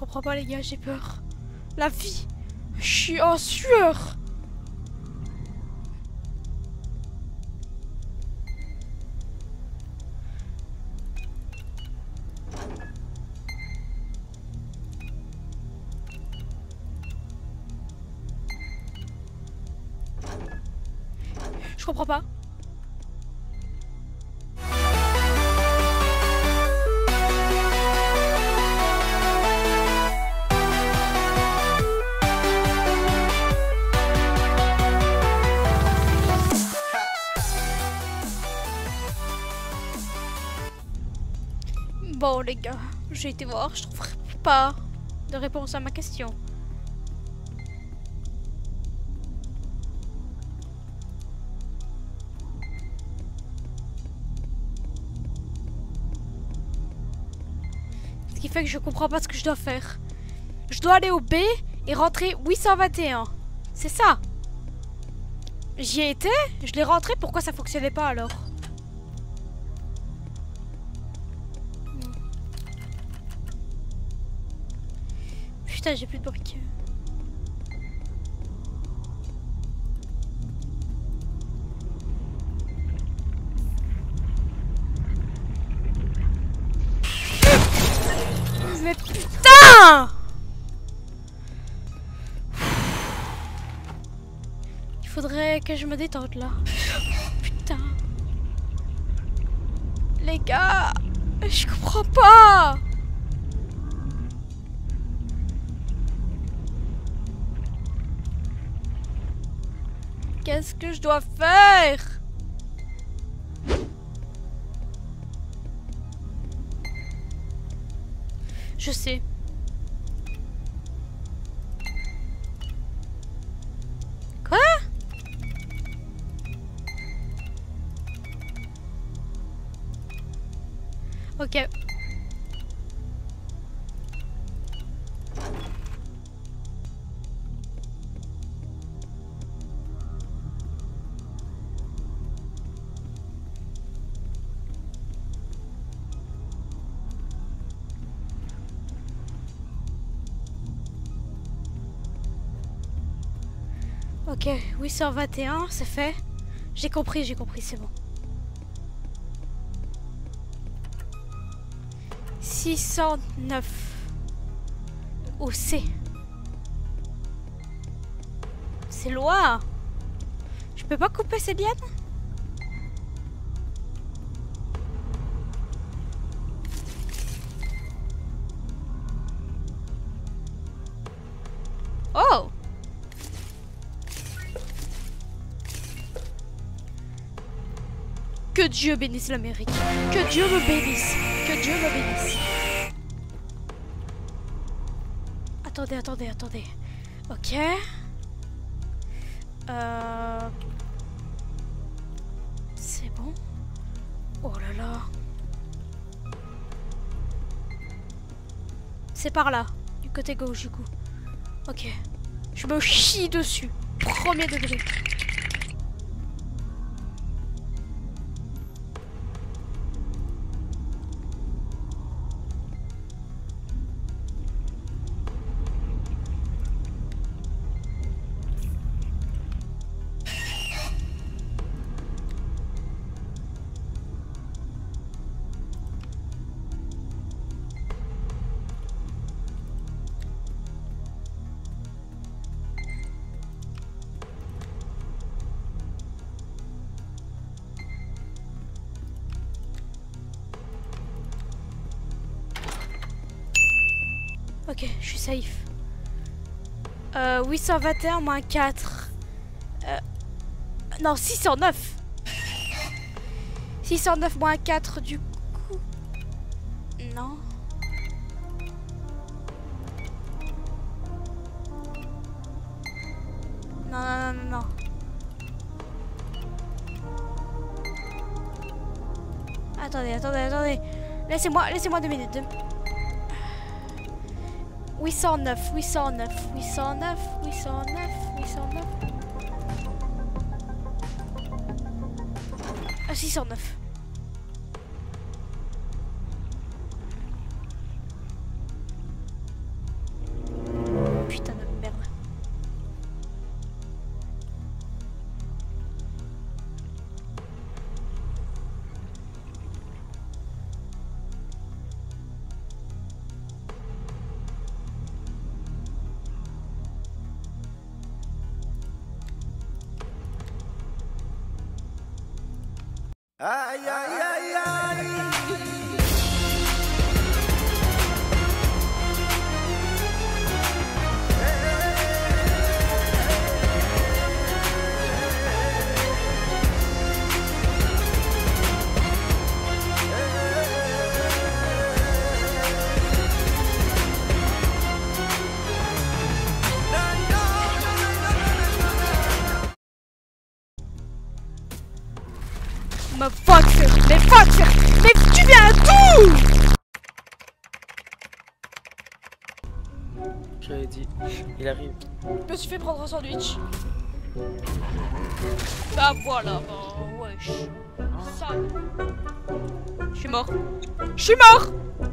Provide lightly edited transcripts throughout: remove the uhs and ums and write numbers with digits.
comprends pas les gars, j'ai peur. La vie. Je suis en sueur. Je comprends pas. Bon les gars, j'ai été voir, je trouverai pas de réponse à ma question. Ce qui fait que je comprends pas ce que je dois faire. Je dois aller au B et rentrer 821. C'est ça. J'y étais, je l'ai rentré, pourquoi ça fonctionnait pas alors? Putain, j'ai plus de briques. Mais putain! Il faudrait que je me détende là. Putain. Les gars, je comprends pas. Qu'est-ce que je dois faire? Je sais. Quoi? Ok. Ok, 821, c'est fait. J'ai compris, c'est bon. 609. Oh, c'est loin. Je peux pas couper ces lianes? Oh! Que Dieu bénisse l'Amérique. Que Dieu me bénisse. Que Dieu me bénisse. Attendez. Ok. C'est bon. Oh là là. C'est par là. Du côté gauche du coup. Ok. Je me chie dessus. Premier degré. Ok, je suis safe. 821 moins 4. Non, 609. 609 moins 4 du coup. Non. Non. Attendez. Laissez-moi 2 minutes. 809. 609. Aïe aïe aïe aïe. Mais tu viens d'où? J'avais dit, il arrive. Je me suis fait prendre un sandwich. Bah voilà, bah wesh. Ça. Je suis mort. Je suis mort.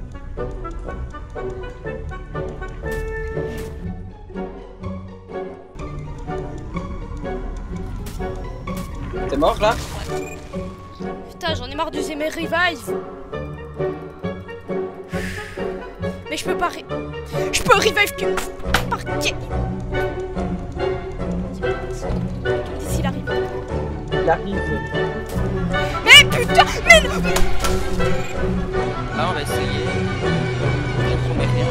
T'es mort là? Putain, j'en ai marre d'user mes revives. Mais je peux pas je peux revive que par qui? D'ici il arrive. Il arrive. Mais putain, mais non. Là on va essayer. Je promets rien.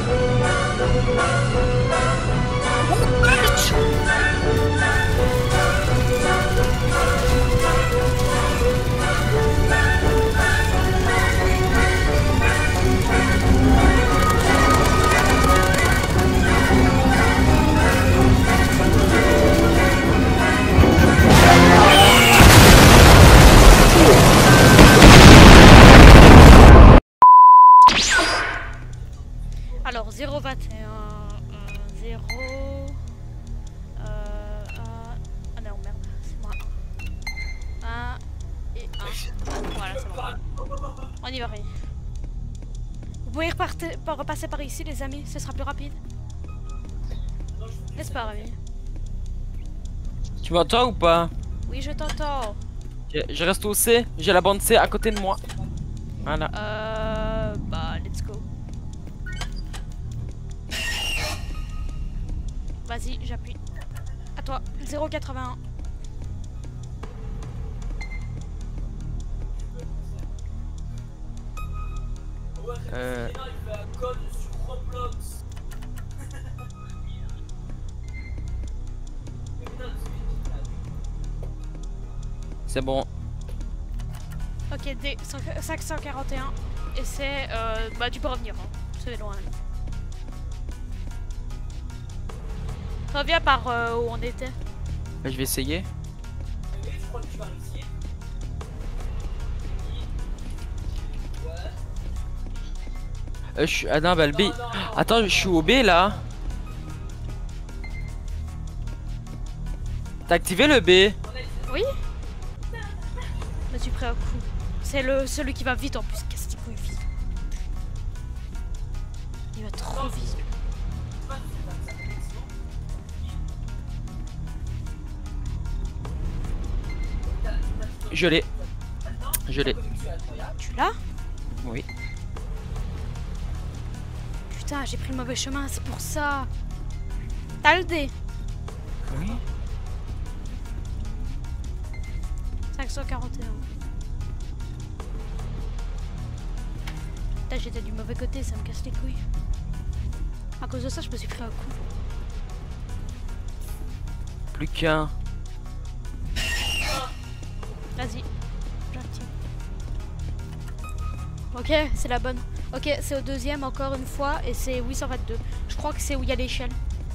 Alors 0, 21, 0, 1, ah non merde, c'est moi 1 et 1, voilà c'est bon, on y va rien. Vous pouvez repasser par ici les amis, ce sera plus rapide. N'est-ce pas Rémi? Tu m'entends ou pas? Oui je t'entends. Je reste au C, j'ai la bande C à côté de moi. Voilà. Bah let's go. Vas-y, j'appuie. À toi, 0,81. C'est bon. Ok, D 541. Et c'est bah tu peux revenir, hein. C'est loin. Reviens par où on était. Je vais essayer. Je suis... Ah non, bah le B. Attends, je suis au B là. T'as activé le B? Oui. Je me suis pris un coup. C'est celui qui va vite en plus. Qu'est-ce qu'il couille vite. Il va trop vite. Je l'ai. Je l'ai. Tu l'as? Oui. Putain, j'ai pris le mauvais chemin, c'est pour ça. T'as le D? Oui. 541. Putain, j'étais du mauvais côté, ça me casse les couilles. À cause de ça, je me suis pris un coup. Plus qu'un. Vas-y, j'active. Ok, c'est la bonne. Ok, c'est au deuxième encore une fois et c'est 822. Je crois que c'est où il y a l'échelle.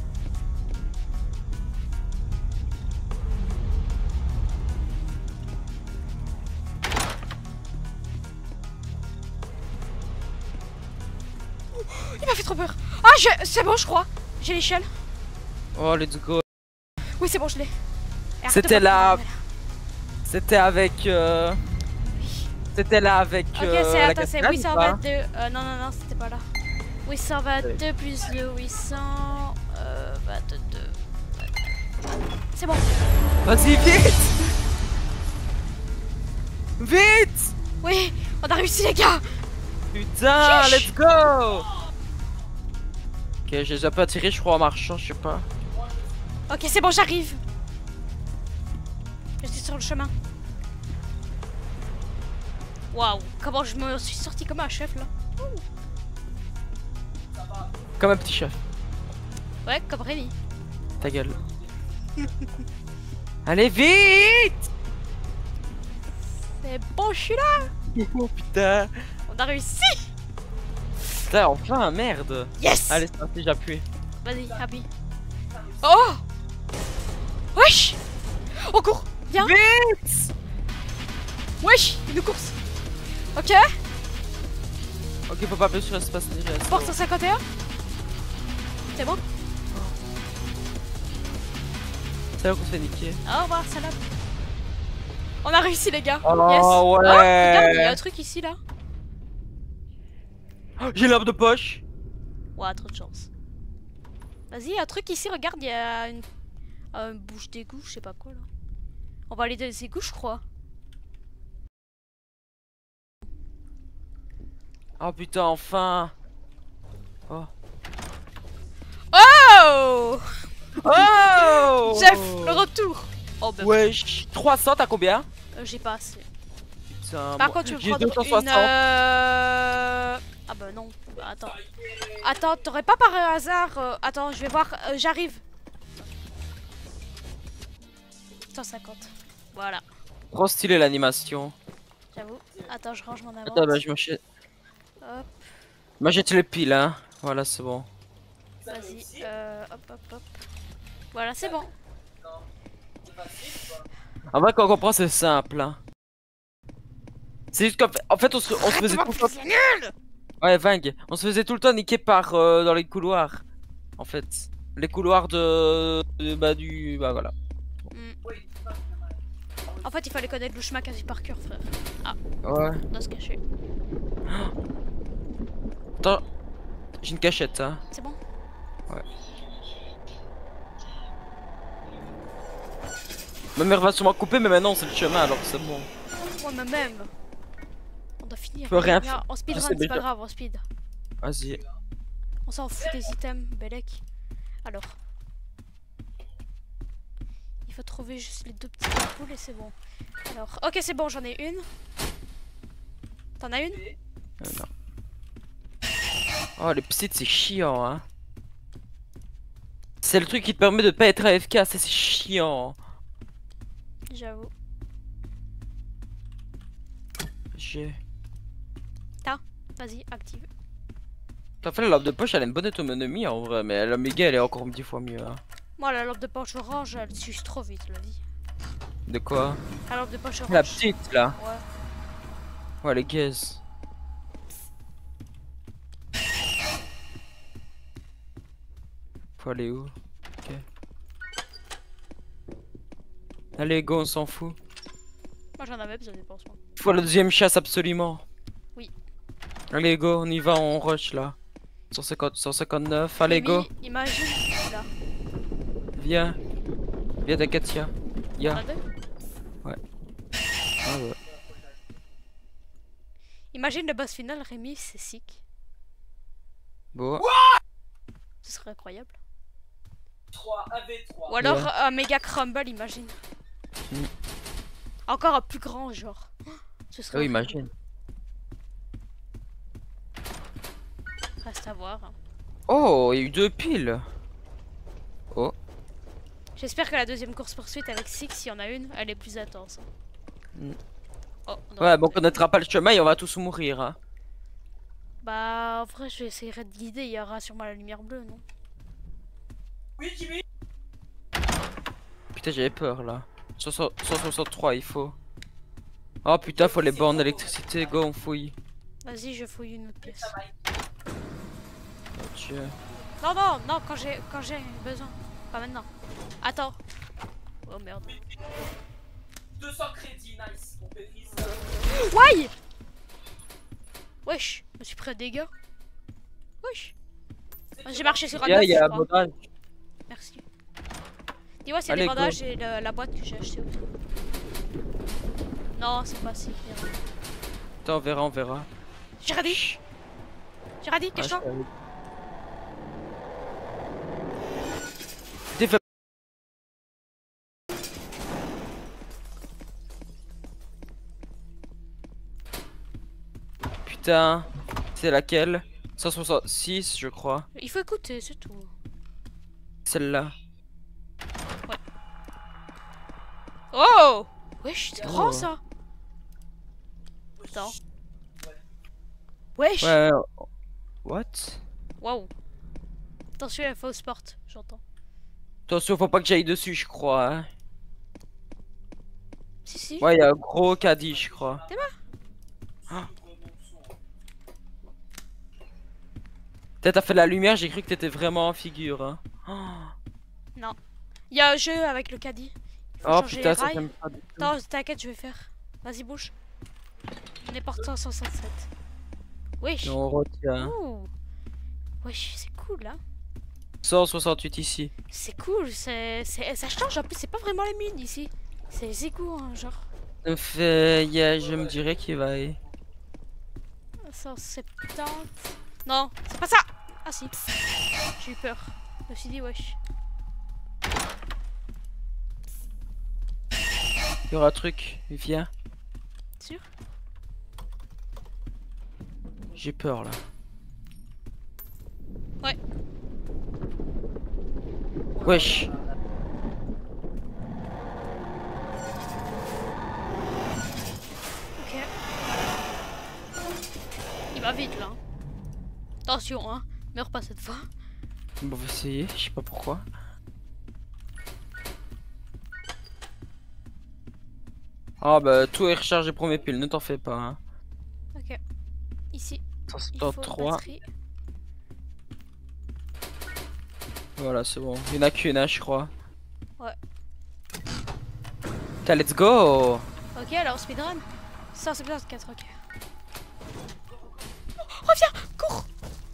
Il m'a fait trop peur. Ah, c'est bon, je crois. J'ai l'échelle. Oh, let's go. Oui, c'est bon, je l'ai. C'était là. C'était avec. C'était là avec. Ok, c'est la attends, c'est cascade, 822. Non, non, non, c'était pas là. 822 plus le 800. 22. C'est bon. Vas-y, vite! Vite! Oui, on a réussi, les gars. Putain, Chiche. let's go! Ok, je les ai pas tirés, je crois, en marchant, je sais pas. Ok, c'est bon, j'arrive. Je suis sur le chemin. Waouh, comment je me suis sorti comme un chef là. Comme un petit chef. Ouais, comme Rémi. Ta gueule. Allez vite! C'est bon, je suis là. Oh putain! On a réussi. Putain, enfin, merde! Yes. Allez, c'est parti, j'appuie. Vas-y, appuie. Oh. Wesh. On court. Viens. Vite! Wesh, une course. Ok. Ok, faut pas appuyer sur l'espace déjà. Porte 151. C'est bon. C'est là qu'on se fait niquer. Au revoir, salam. On a réussi, les gars. Oh Yes. ouais! Oh, regarde, il y a un truc ici là. Oh, j'ai l'arme de poche! Ouais, trop de chance. Vas-y, un truc ici, regarde, il y a une bouche d'égout, je sais pas quoi là. On va aller dans les égouts, je crois. Oh putain, enfin! Oh! Oh. Oh! Chef, le retour. Oh bah, Wesh! 300, t'as combien? j'ai pas assez. Putain, Par moi, contre, tu veux j'ai prendre 260. une... Ah bah non, bah, attends. Attends, t'aurais pas par hasard... Attends, je vais voir, j'arrive. 150. Voilà, Trop stylé l'animation. j'avoue. Attends, je range mon avance. Attends, bah je m'achète. Hop, M'achète les piles, hein. Voilà, c'est bon. vas-y. Hop, hop, hop. Voilà, c'est bon. En vrai, quand on comprend, c'est simple, hein. C'est juste qu'en fait, on se faisait tout le temps. C'est nul. Ouais, Vang. On se faisait tout le temps niquer par dans les couloirs. En fait. Les couloirs bah, du. Bah voilà. En fait, il fallait connaître le chemin quasi par cœur, frère. Ah, Ouais. on doit se cacher. Attends. J'ai une cachette, hein. C'est bon? Ouais. Ma mère va sûrement couper, mais maintenant c'est le chemin, alors c'est bon. Ouais, mais même. On doit finir. Je peux rien Viens, faire. on Je speedrun, sais c'est pas déjà. grave, on speed. Vas-y. On s'en fout des items, Belek. Alors. Il faut trouver juste les deux petites ampoules et c'est bon. Alors, ok, c'est bon, j'en ai une. T'en as une? Non. Oh, les petites, c'est chiant, hein. C'est le truc qui te permet de pas être AFK, ça c'est chiant. J'avoue. J'ai. Vas-y, active. En fait, la lampe de poche, elle a une bonne autonomie en vrai, mais la méga, elle est encore 10 fois mieux, hein. Moi, la lampe de poche orange, elle suce trop vite, la vie. De quoi? La lampe de poche orange. La petite, là. Ouais. Ouais, les gaz. Faut aller où? Ok. Allez, go, on s'en fout. Moi, j'en avais besoin des pansements. Faut la deuxième chasse, absolument. Oui. Allez, go, on y va, on rush, là. 150, 159, allez, go. Imagine, là. Viens. Viens, t'inquiète, On ya. a deux. Ah ouais. Imagine le boss final, Rémi, c'est sick. Bon. Ce serait incroyable. 3 AV3. Ou alors Ouais. un méga crumble, imagine. Mm. Encore un plus grand, genre. Ce serait Oh, horrible. imagine. Reste à voir. Hein. Oh, il y a eu 2 piles. Oh. J'espère que la deuxième course poursuite avec Six, s'il y en a une, elle est plus intense. Hein. Mm. Oh, non. Ouais, bon, on connaîtra pas le chemin et on va tous mourir, hein. Bah, en vrai, j'essaierai de guider, il y aura sûrement la lumière bleue, non? Oui, Jimmy. Putain, j'avais peur, là. 163, il faut. Oh putain, faut les bornes d'électricité, go, on fouille. Vas-y, je fouille une autre pièce. Oh, Dieu. Non, non, non, quand j'ai besoin. Pas maintenant. Attends. Oh merde. 200 crédits, nice. On pétrise. Why? Wesh, je me suis pris un dégât. Wesh. J'ai marché sur un Il y a je un crois. bandage. Merci. Dis-moi s'il y a Allez, des go. bandages et la boîte que j'ai achetée. Non, c'est pas si. Merde. Attends, on verra, on verra. J'ai radis. J'ai radis, Ah, question. T'es fait. putain. C'est laquelle? 166, je crois. Il faut écouter, c'est tout. Celle-là. Oh! Wesh, c'est grand Oh. ça! Putain. Wesh! Ouais. What? Waouh! Attention, il faut sport, j'entends. Attention, faut pas que j'aille dessus, je crois. Hein. Si, si. Ouais, il y a un gros caddie, je crois. Peut-être t'as fait la lumière, j'ai cru que t'étais vraiment en figure. Hein. Non. Il y a un jeu avec le caddie. Il faut Oh changer putain, les ça rails. j'aime pas du tout. Attends, t'inquiète, je vais faire. Vas-y, bouge. On est porté en 167. Wesh! On retient. Ouh. Wesh, c'est cool là. 168 ici. C'est cool, ça change. En plus, c'est pas vraiment les mines ici. C'est les égouts, hein, genre. Je me dirais qu'il va y. 170. Non, c'est pas ça! Ah si. J'ai eu peur. Je me suis dit, wesh. Il y aura un truc, viens. Sûr? J'ai peur là. Ouais. Wesh. Ok. Il va vite là. Attention, hein. Meurs pas cette fois. Bon, on va essayer, je sais pas pourquoi. Ah bah tout est rechargé pour mes piles, ne t'en fais pas. Hein. Ok. Ici. Il faut une 103. batterie. Voilà, c'est bon. Il n'y en a qu'une, hein, je crois. Ouais. Tiens, let's go. Ok, alors speedrun. 174, ok. Reviens, cours.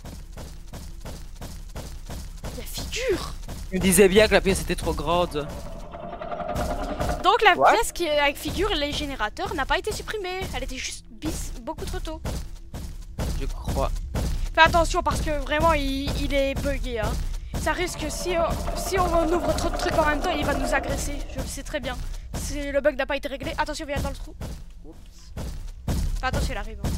La figure. Il me disait bien que la pièce était trop grande. Donc la What? pièce qui est avec figure et les générateurs n'a pas été supprimée. Elle était juste beaucoup trop tôt. Je crois. Fais attention parce que vraiment il est bugué. Hein. Ça risque si on ouvre trop de trucs en même temps, il va nous agresser. Je le sais très bien. Si le bug n'a pas été réglé. Attention, viens dans le trou. Oups. Fais attention, il arrive. Hein.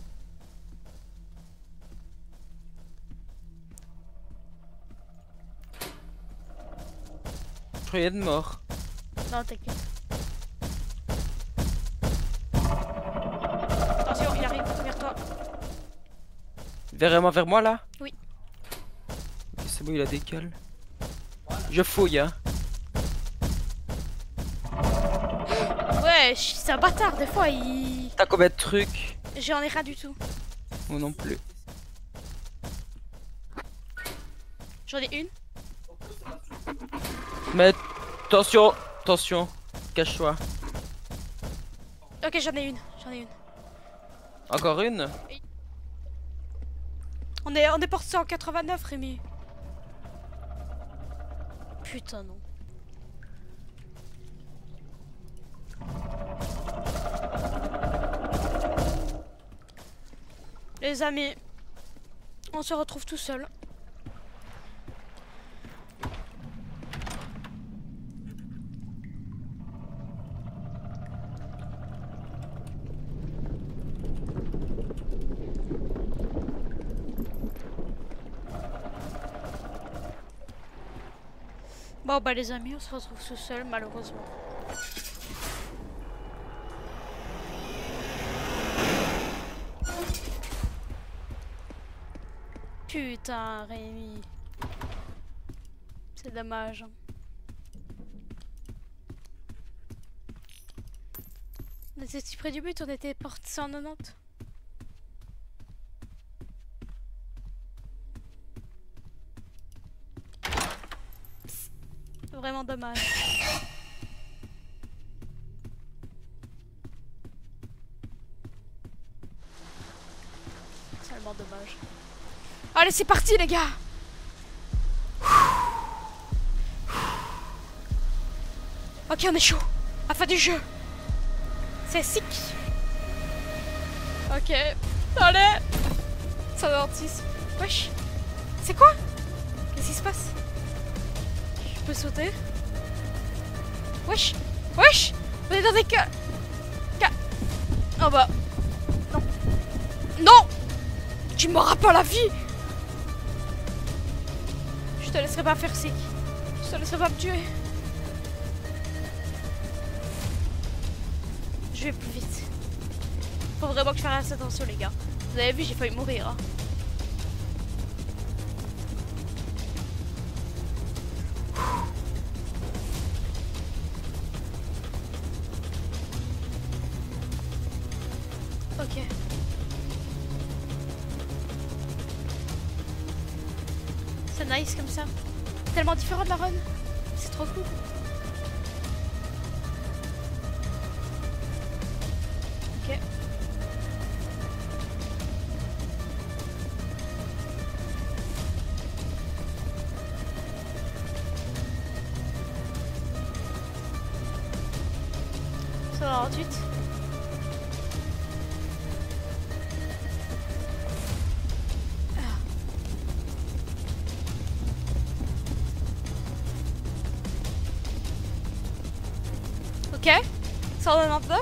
Je croyais être mort. Non, t'inquiète. Attention, il arrive vers toi. Vraiment vers moi là? Oui. Ok, c'est bon, il a décalé. Je fouille, hein. Ouais, c'est un bâtard. Des fois, il. T'as combien de trucs? J'en ai rien du tout. Moi non plus. J'en ai une. Mais attention, attention. Cache-toi. Ok, j'en ai une. J'en ai une. Encore une? On est porté en 89, Rémi. Putain, non. Les amis, on se retrouve tout seul. Bon bah les amis, on se retrouve tout seul malheureusement. Putain Rémi. C'est dommage. On était si près du but, on était porté 190. Vraiment dommage. Tellement dommage. Allez, c'est parti les gars. Ok, on est chaud. À la fin du jeu. C'est sick. Ok. Allez. 196. Wesh. C'est quoi? Qu'est-ce qui se passe? Je peux sauter? Wesh. Wesh. On est dans des cas. Oh bah. Non. Non! Tu m'auras pas la vie! Je te laisserai pas faire sick. Je te laisserai pas me tuer. Je vais plus vite. Faut vraiment que je fasse attention les gars. Vous avez vu, j'ai failli mourir. Hein. Ok. C'est nice comme ça. Tellement différent de la run. C'est trop cool. Ok. Ça va ensuite. Ok, 199.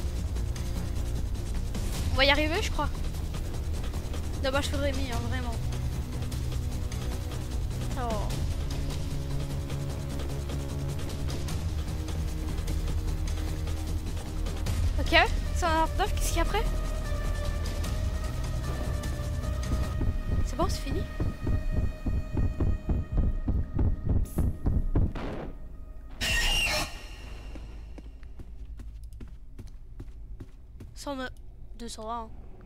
On va y arriver, je crois. Dommage pour Rémi, hein, vraiment. Oh. Ok, 199, qu'est-ce qu'il y a après? C'est bon, c'est fini? « 201.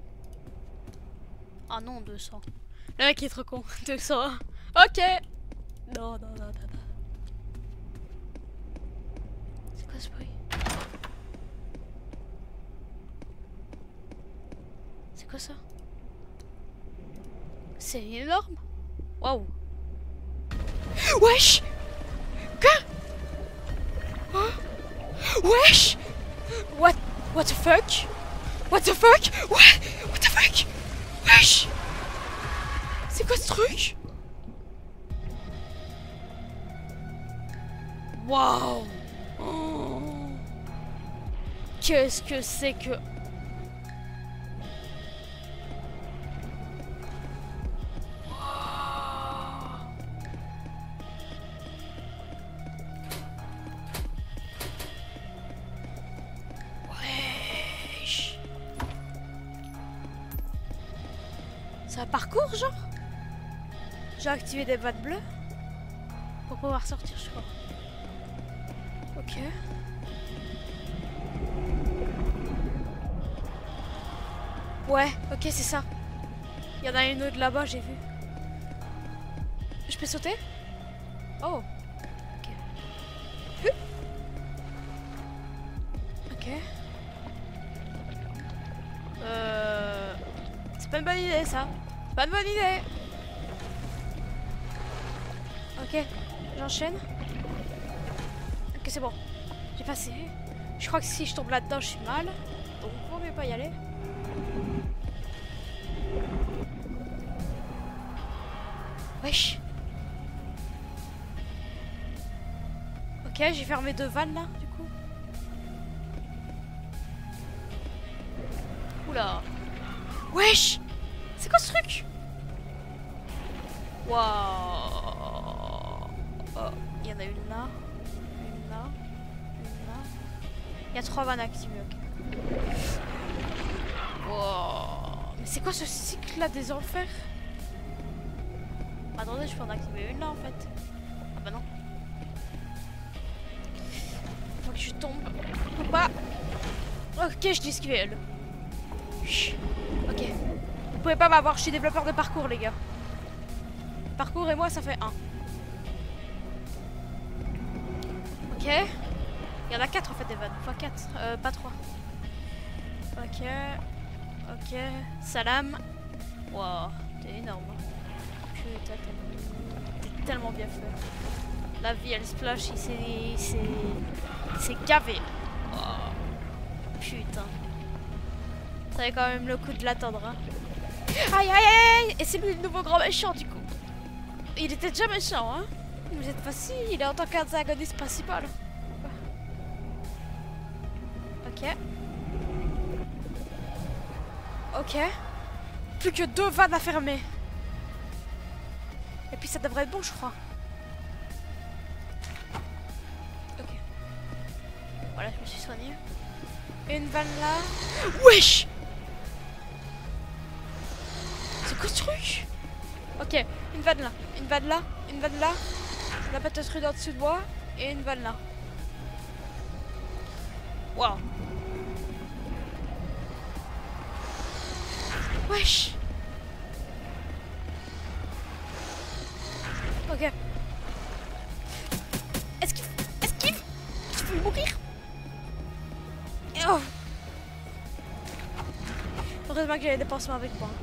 Ah non, 200. Le mec est trop con. 201. Ok. Non, non, non, non, non. C'est quoi ce bruit? C'est quoi ça? C'est énorme. Waouh. Wesh. Quoi? Oh. Wesh. What the fuck? What the fuck? What the fuck? Wesh! C'est quoi ce truc? Waouh! Oh. Qu'est-ce que c'est que... C'est un parcours, genre? J'ai activé des vannes bleues pour pouvoir sortir, je crois. Ok. Ouais, ok, c'est ça. Il y en a une autre là-bas, j'ai vu. Je peux sauter? Oh. Ok. Ok. C'est pas une bonne idée, ça. C'est pas une bonne idée. Ok, j'enchaîne. Ok, c'est bon. J'ai passé. Je crois que si je tombe là-dedans, je suis mal. Donc, vaut mieux pas y aller. Wesh. Ok, j'ai fermé 2 vannes là, du coup. Oula. Wesh. C'est quoi ce truc? Waouh. Oh, il y en a une là. Une là. Une là. Il y a 3 vannes activées, ok. Wow. Mais c'est quoi ce cycle là des enfers? Attendez, je peux en activer une là en fait. Ah bah non. Faut que je tombe. Faut pas. Ok, je l'ai esquivé elle. Chut. Ok. Vous pouvez pas m'avoir, je suis développeur de parcours les gars. Parcours et moi ça fait 1. Ok. Il y en a 4 en fait des vannes. Enfin 4, pas 3. Ok. Ok. Salam. Wow, t'es énorme. Putain, t'es tellement bien fait. La vie elle splash, il s'est gavé. Oh. Putain. Ça avait quand même le coup de l'attendre. Hein. Aïe aïe aïe. Et c'est lui le nouveau grand méchant du coup. Il était déjà méchant hein. Vous êtes facile, il est en tant qu'antagoniste principal. Ok. Ok. plus que 2 vannes à fermer. Et puis ça devrait être bon, je crois. Ok. Voilà, je me suis soignée. Une vanne là. Wesh! C'est quoi ce truc? Ok, une vanne là, une vanne là, une vanne là. La patasserie en dessous de moi. Et une vanne là. Waouh! Wesh! Ok. Est-ce qu'il faut mourir? Oh. Heureusement que j'ai des pansements avec moi.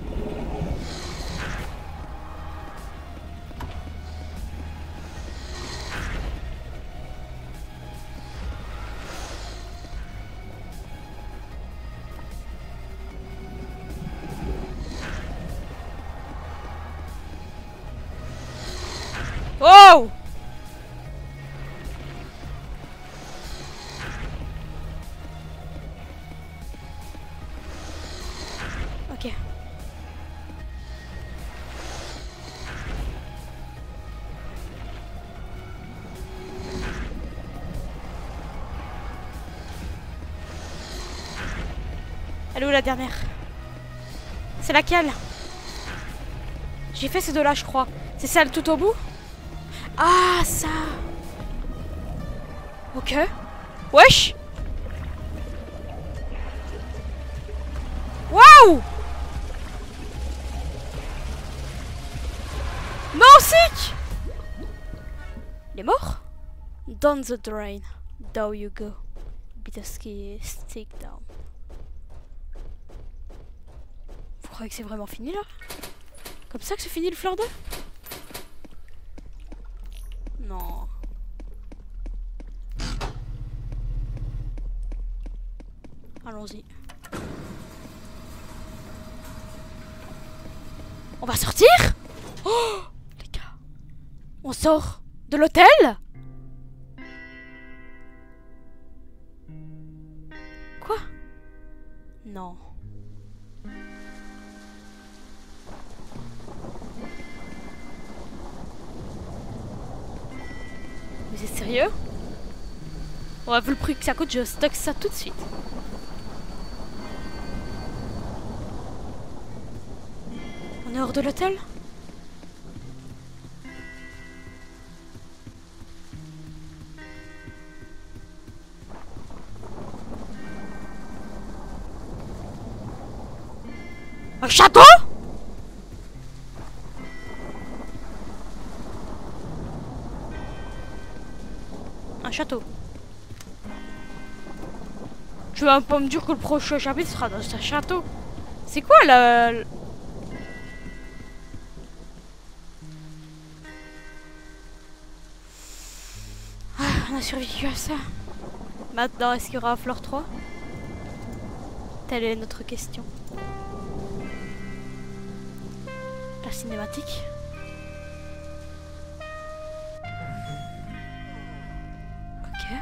Oh! Ok. Elle est où la dernière? C'est laquelle? J'ai fait ces deux-là, je crois. C'est celle tout au bout? Ah, ça. Ok. Wesh. Waouh. Non, sick. Il est mort? Down the drain. Down you go. Beat a ski stick down. Vous croyez que c'est vraiment fini là? Comme ça que c'est fini le fleur 2? Non. Allons-y. On va sortir? Oh les gars. On sort de l'hôtel? Quoi? Non. Mais c'est sérieux? On va vu le prix que ça coûte, je stocke ça tout de suite. On est hors de l'hôtel? Un château? Un château. Tu vas pas me dire que le prochain chapitre sera dans un château. C'est quoi là? Ah, on a survécu à ça. Maintenant, est-ce qu'il y aura un fleur 3? Telle est notre question. La cinématique. Ok.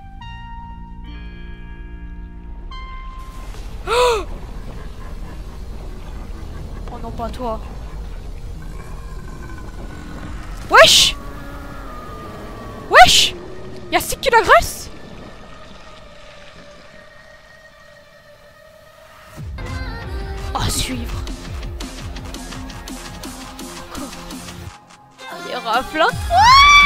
Oh, oh non, pas toi. Wesh! Wesh! Y'a Stick qui l'agresse? À suivre. Il y aura un flot.